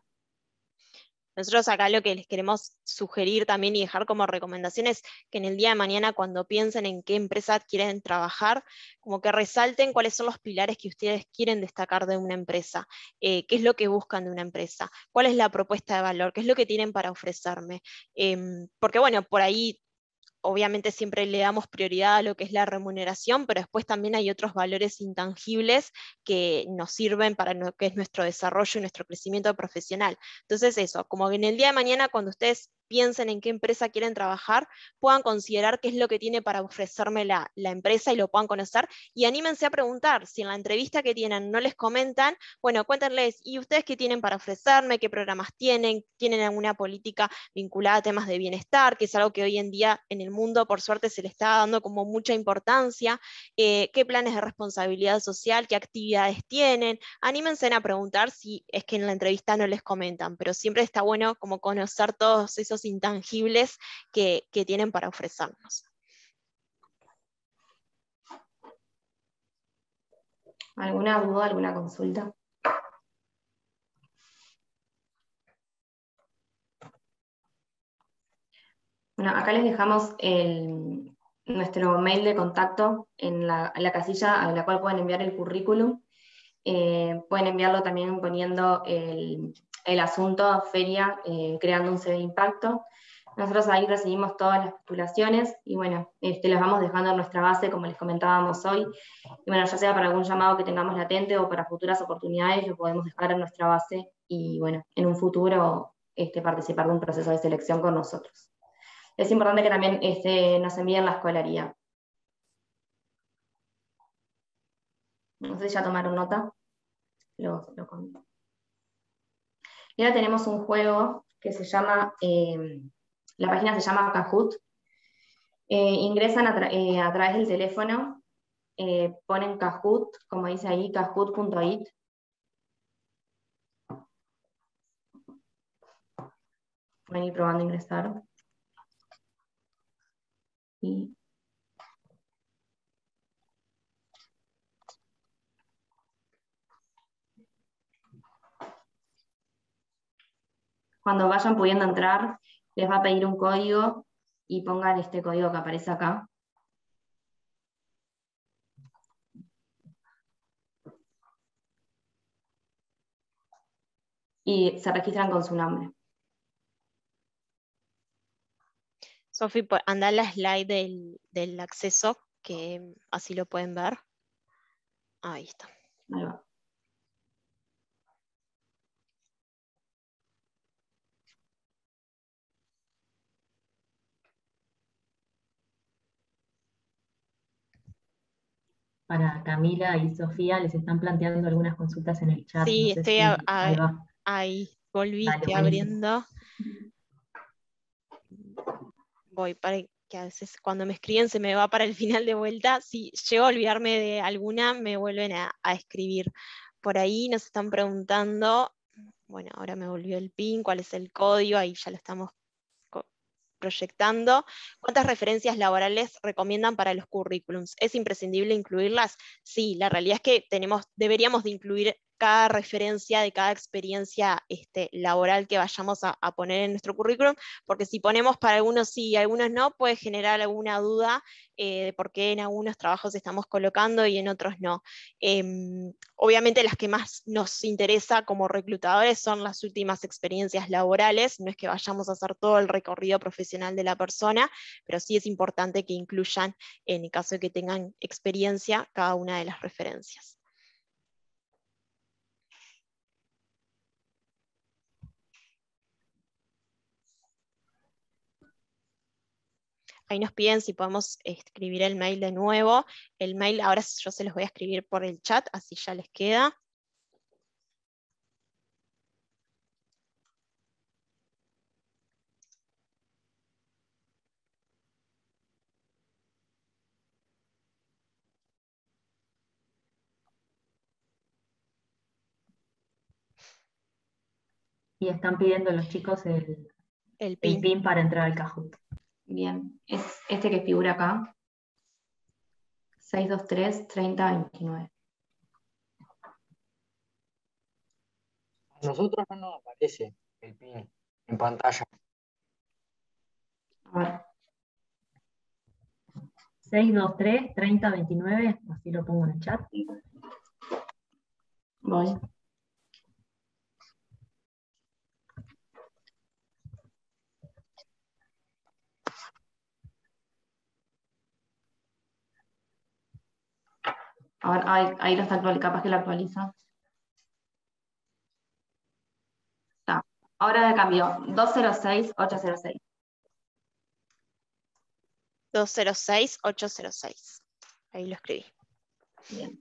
Nosotros acá lo que les queremos sugerir también y dejar como recomendación es que en el día de mañana cuando piensen en qué empresa quieren trabajar, como que resalten cuáles son los pilares que ustedes quieren destacar de una empresa, qué es lo que buscan de una empresa, cuál es la propuesta de valor, qué es lo que tienen para ofrecerme. Porque bueno, por ahí obviamente siempre le damos prioridad a lo que es la remuneración, pero después también hay otros valores intangibles que nos sirven para lo que es nuestro desarrollo y nuestro crecimiento profesional. Entonces eso, como que en el día de mañana cuando ustedes piensen en qué empresa quieren trabajar, puedan considerar qué es lo que tiene para ofrecerme la empresa y lo puedan conocer y anímense a preguntar, si en la entrevista que tienen no les comentan, bueno, cuéntenles, ¿y ustedes qué tienen para ofrecerme? ¿Qué programas tienen? ¿Tienen alguna política vinculada a temas de bienestar, que es algo que hoy en día en el mundo, por suerte, se le está dando como mucha importancia? ¿Qué planes de responsabilidad social, qué actividades tienen? Anímense a preguntar si es que en la entrevista no les comentan, pero siempre está bueno como conocer todos esos intangibles que tienen para ofrecernos. ¿Alguna duda, alguna consulta? Bueno, acá les dejamos nuestro mail de contacto en la casilla a la cual pueden enviar el currículum. Pueden enviarlo también poniendo el asunto feria, creando un CV de impacto. Nosotros ahí recibimos todas las postulaciones y bueno, las vamos dejando en nuestra base, como les comentábamos hoy. Y bueno, ya sea para algún llamado que tengamos latente o para futuras oportunidades, lo podemos dejar en nuestra base y bueno, en un futuro participar de un proceso de selección con nosotros. Es importante que también nos envíen la escolaridad. No sé si ya tomaron nota. Lo comento. Y ahora tenemos un juego que se llama, la página se llama Kahoot. Ingresan a través del teléfono, ponen Kahoot, como dice ahí, kahoot.it. Pueden ir probando a ingresar. Y cuando vayan pudiendo entrar, les va a pedir un código y pongan este código que aparece acá. Y se registran con su nombre. Sofi, anda la slide del acceso, que así lo pueden ver. Ahí está. Ahí va. Para Camila y Sofía les están planteando algunas consultas en el chat. Sí, No sé estoy si ahí va. ahí, volví, Dale, estoy buenísimo. abriendo. Voy para que a veces cuando me escriben se me va para el final de vuelta. Si llego a olvidarme de alguna, me vuelven a escribir. Por ahí nos están preguntando, bueno, ahora me volvió el PIN, cuál es el código, ahí ya lo estamos proyectando. ¿Cuántas referencias laborales recomiendan para los currículums? ¿Es imprescindible incluirlas? Sí, la realidad es que deberíamos de incluir cada referencia de cada experiencia laboral que vayamos a poner en nuestro currículum, porque si ponemos para algunos sí y algunos no, puede generar alguna duda de por qué en algunos trabajos estamos colocando y en otros no. Obviamente las que más nos interesa como reclutadores son las últimas experiencias laborales, no es que vayamos a hacer todo el recorrido profesional de la persona, pero sí es importante que incluyan, en el caso de que tengan experiencia, cada una de las referencias. Ahí nos piden si podemos escribir el mail de nuevo. El mail ahora yo se los voy a escribir por el chat, así ya les queda. Y están pidiendo los chicos El el PIN. PIN para entrar al Kahoot. Bien, es este que figura acá. 623-3029. A nosotros no nos aparece el PIN en pantalla. A ver, 623-3029, así lo pongo en el chat. voy. A ver, ahí lo está actualizando, capaz que lo actualiza. Está. Ahora cambió, 206-806. 206-806. Ahí lo escribí. Bien.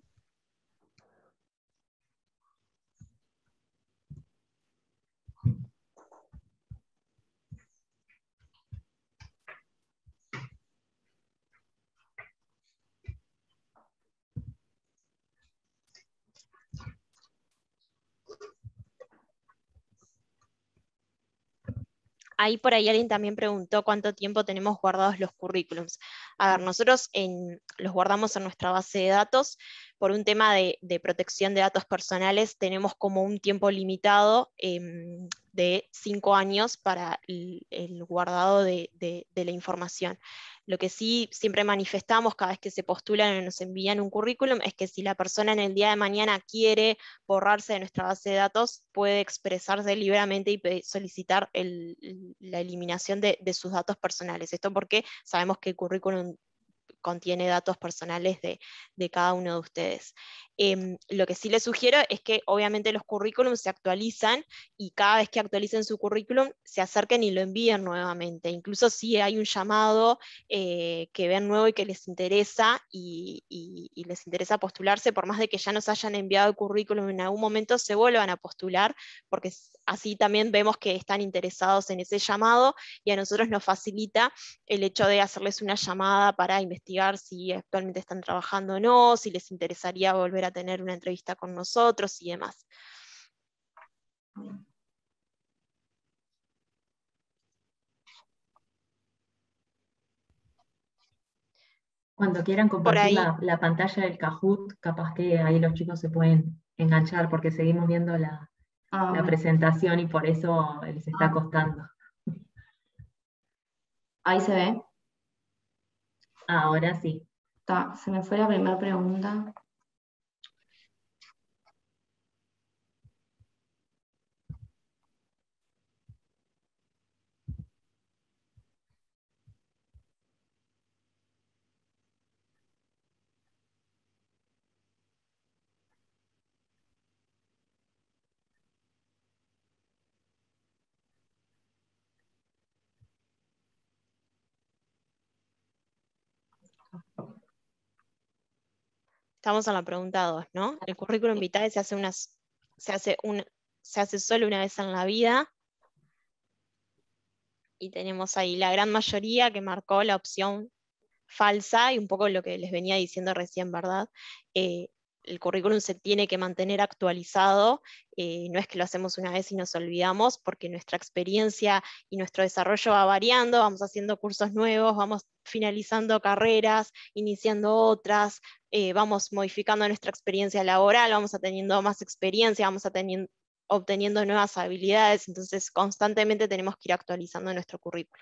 Ahí por ahí alguien también preguntó cuánto tiempo tenemos guardados los currículums. A ver, nosotros los guardamos en nuestra base de datos. Por un tema de protección de datos personales tenemos como un tiempo limitado de 5 años para el guardado de la información. Lo que sí siempre manifestamos cada vez que se postulan o nos envían un currículum es que si la persona en el día de mañana quiere borrarse de nuestra base de datos, puede expresarse libremente y solicitar la eliminación de sus datos personales. Esto porque sabemos que el currículum contiene datos personales de cada uno de ustedes. Lo que sí les sugiero es que obviamente los currículums se actualizan y cada vez que actualicen su currículum se acerquen y lo envíen nuevamente. Incluso si hay un llamado que ven nuevo y que les interesa y les interesa postularse, por más de que ya nos hayan enviado el currículum en algún momento, se vuelvan a postular, porque así también vemos que están interesados en ese llamado y a nosotros nos facilita el hecho de hacerles una llamada para investigar si actualmente están trabajando o no, si les interesaría volver a tener una entrevista con nosotros y demás. Cuando quieran Por compartir ahí, la pantalla del Kahoot, capaz que ahí los chicos se pueden enganchar porque seguimos viendo la Bueno. presentación y por eso les está Ah, costando. ahí se ve. Ahora sí. Se me fue la primera pregunta. estamos en la pregunta 2, ¿no? El currículum vitae se hace solo una vez en la vida. Y tenemos ahí la gran mayoría que marcó la opción falsa y un poco lo que les venía diciendo recién, ¿verdad? El currículum se tiene que mantener actualizado, no es que lo hacemos una vez y nos olvidamos, porque nuestra experiencia y nuestro desarrollo va variando, vamos haciendo cursos nuevos, vamos finalizando carreras, iniciando otras, vamos modificando nuestra experiencia laboral, vamos teniendo más experiencia, obteniendo nuevas habilidades, entonces constantemente tenemos que ir actualizando nuestro currículum.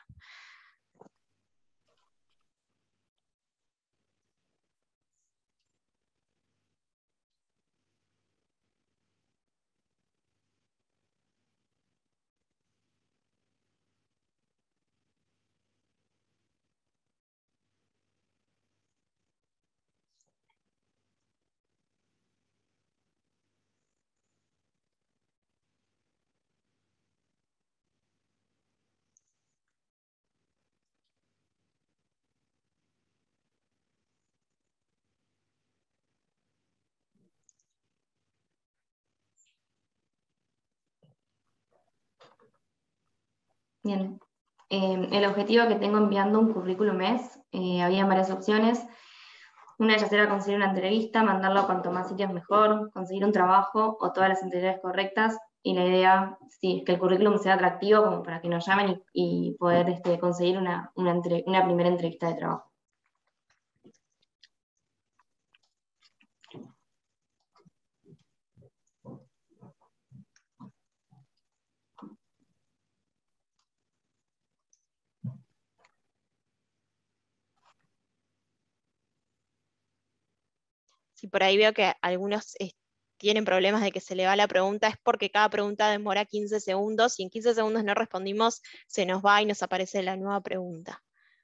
Bien. El objetivo que tengo enviando un currículum es, había varias opciones. Una de ellas era conseguir una entrevista, mandarlo a cuanto más sitios mejor, conseguir un trabajo o todas las anteriores correctas. Y la idea, sí, es que el currículum sea atractivo como para que nos llamen y poder conseguir una primera entrevista de trabajo. Si por ahí veo que algunos tienen problemas de que se le va la pregunta, es porque cada pregunta demora 15 segundos y en 15 segundos no respondimos, se nos va y nos aparece la nueva pregunta.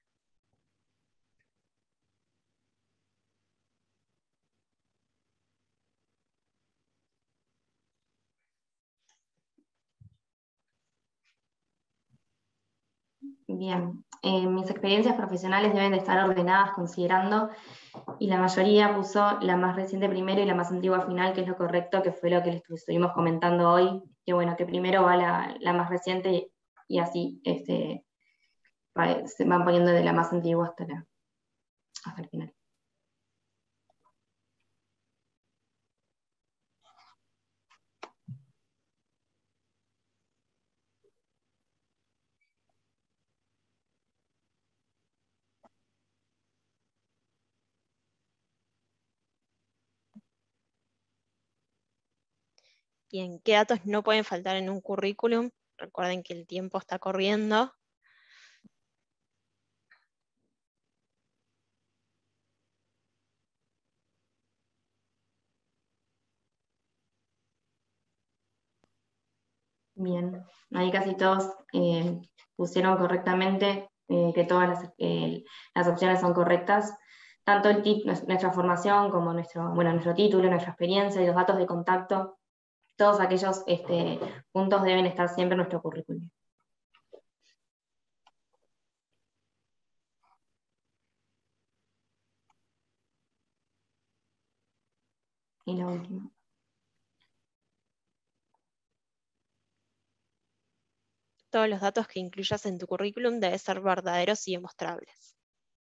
Bien, mis experiencias profesionales deben de estar ordenadas considerando, y la mayoría puso la más reciente primero y la más antigua final, que es lo correcto, que fue lo que les estuvimos comentando hoy, que bueno, que primero va la más reciente y así se van poniendo de la más antigua hasta el final. Bien, ¿qué datos no pueden faltar en un currículum? recuerden que el tiempo está corriendo. Bien, ahí casi todos pusieron correctamente que todas las opciones son correctas. Tanto nuestra formación como nuestro título, nuestra experiencia y los datos de contacto, todos aquellos puntos deben estar siempre en nuestro currículum. Y la última. Todos los datos que incluyas en tu currículum deben ser verdaderos y demostrables.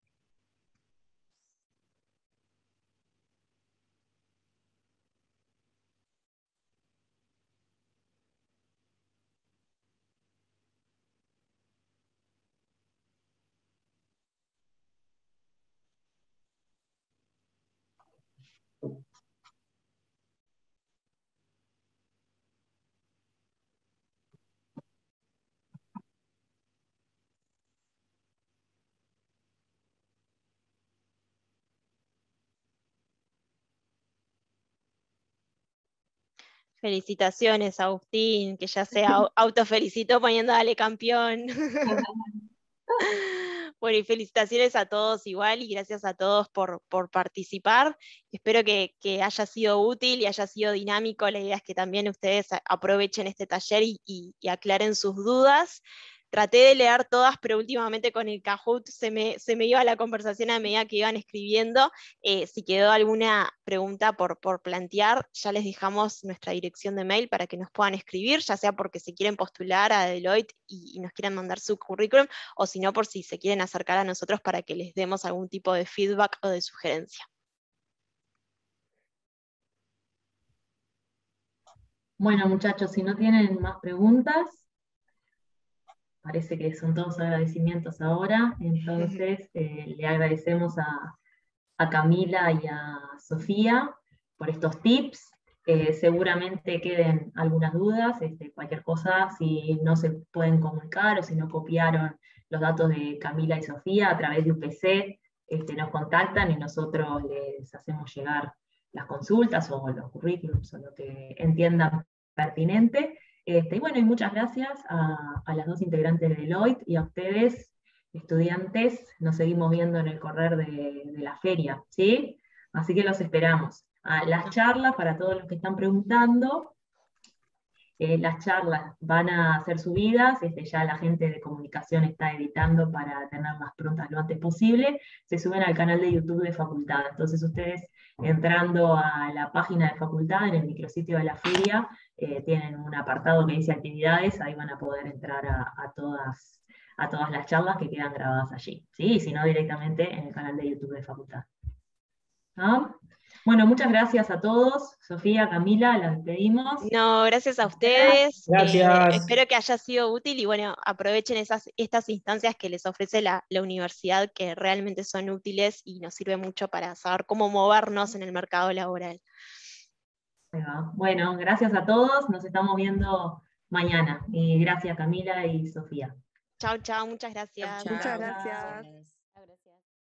Felicitaciones, Agustín, que ya se autofelicitó poniendo dale campeón. Bueno, y felicitaciones a todos igual, y gracias a todos por participar. Espero que haya sido útil y haya sido dinámico. La idea es que también ustedes aprovechen este taller y aclaren sus dudas. Traté de leer todas, pero últimamente con el Kahoot se me iba la conversación a medida que iban escribiendo. Si quedó alguna pregunta por plantear, ya les dejamos nuestra dirección de mail para que nos puedan escribir, ya sea porque se quieren postular a Deloitte y nos quieran mandar su currículum, o si no, por si se quieren acercar a nosotros para que les demos algún tipo de feedback o de sugerencia. Bueno, muchachos, si no tienen más preguntas, parece que son todos agradecimientos ahora, entonces le agradecemos a Camila y a Sofía por estos tips. Seguramente queden algunas dudas, cualquier cosa, si no se pueden comunicar o si no copiaron los datos de Camila y Sofía a través de UPC, nos contactan y nosotros les hacemos llegar las consultas o los currículums o lo que entiendan pertinente. Y bueno, y muchas gracias a las dos integrantes de Deloitte y a ustedes, estudiantes. Nos seguimos viendo en el correr de la feria, ¿sí? Así que los esperamos. Las charlas, para todos los que están preguntando, las charlas van a ser subidas, ya la gente de comunicación está editando para tenerlas prontas lo antes posible, se suben al canal de YouTube de Facultad. Entonces ustedes, entrando a la página de Facultad, en el micrositio de la feria, tienen un apartado que dice actividades, ahí van a poder entrar a todas las charlas que quedan grabadas allí, ¿sí? Y si no, directamente en el canal de YouTube de Facultad. ¿No? Bueno, muchas gracias a todos. Sofía, Camila, las despedimos. No, gracias a ustedes. Gracias. Espero que haya sido útil y bueno, aprovechen estas instancias que les ofrece la universidad, que realmente son útiles y nos sirve mucho para saber cómo movernos en el mercado laboral. Bueno, gracias a todos. Nos estamos viendo mañana. Y gracias, Camila y Sofía. Chao, chao, muchas gracias. Muchas gracias.